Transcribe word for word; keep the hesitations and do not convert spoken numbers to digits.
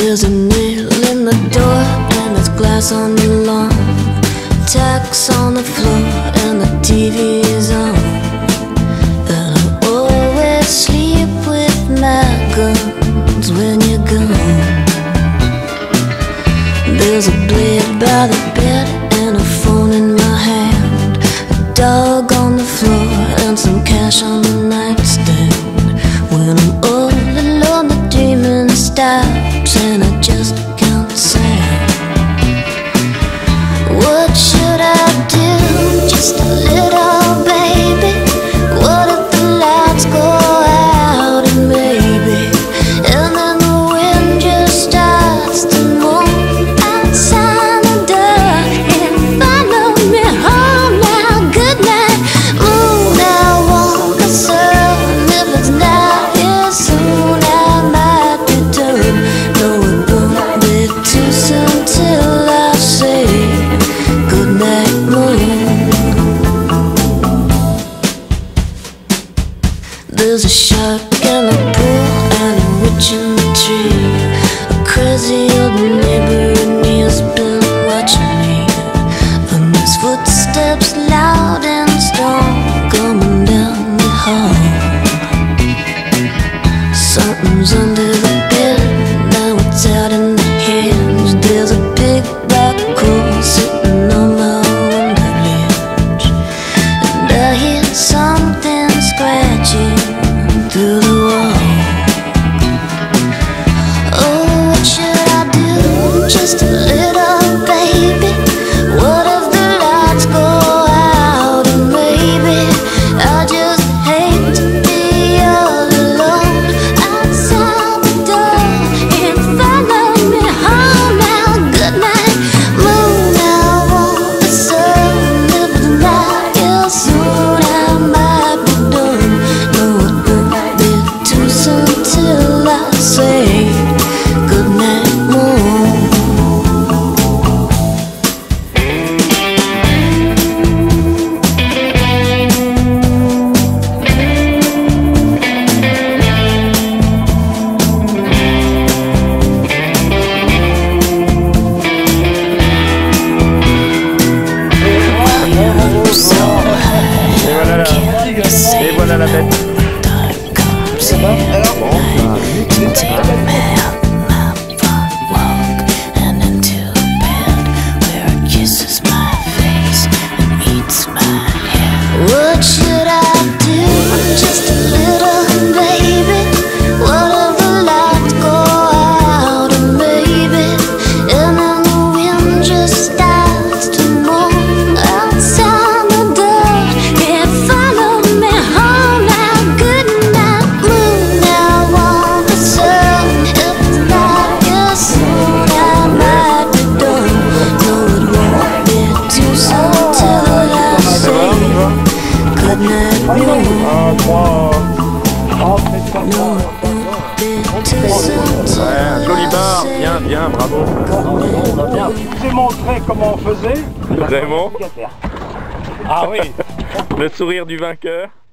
There's a nail in the door and there's glass on the lawn, tacks on the floor and the T V is on. And I always sleep with my guns when you're gone. There's a blade by the bed and a phone in my hand, a dog on the floor and some cash on the nightstand. When I'm all alone the dreaming stops and I just can't sand. What should I do? Just a little baby. What if the lights go out and maybe, and then the wind just starts to move outside the door and follow me home now. Good night, moon. I want the sun. If it's not here soon, I might return. No, it won't be too soon till I say good night, moon. There's a shark in the pool and a witch in the tree, a crazy old neighbor and he has been watching me. And his footsteps loud and strong coming down the hall. Something's under the bed, now it's out in the hedge. There's a big black hole sitting on my window ledge, and I hear something scratching through the wall. Oh, what should I do? Just a little baby. What if the lights go out and maybe I just hate to be all alone outside the door and follow me home now. Good night, moon. I want the sun. If it's not here soon, I might be done. No, it won't be too soon till I say good night, moon. Et voilà la, et voilà la bête. What should I do? Just a little baby. What if the lights go out and maybe, and then the wind just starts to move outside the door and follow me home now. Good night, moon. I want the sun. If it's not here soon, I might be done. No, it won't be too soon till I say good night, moon. Un, trois. No, it won't be too soon till Ouais, un joli I bar, say bien, bien, bravo. Je vous ai montré comment on faisait. Vraiment. Ah oui. Le sourire du vainqueur.